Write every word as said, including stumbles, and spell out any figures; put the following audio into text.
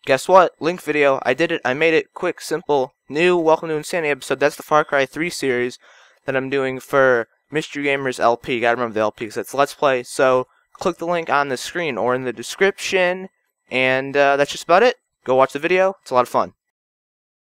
guess what? Link video. I did it. I made it quick, simple, new. Welcome to Insanity episode. That's the Far Cry three series that I'm doing for MreGamersLP. Gotta remember the L P because it's Let's Play. So click the link on the screen or in the description, and uh, that's just about it. Go watch the video. It's a lot of fun.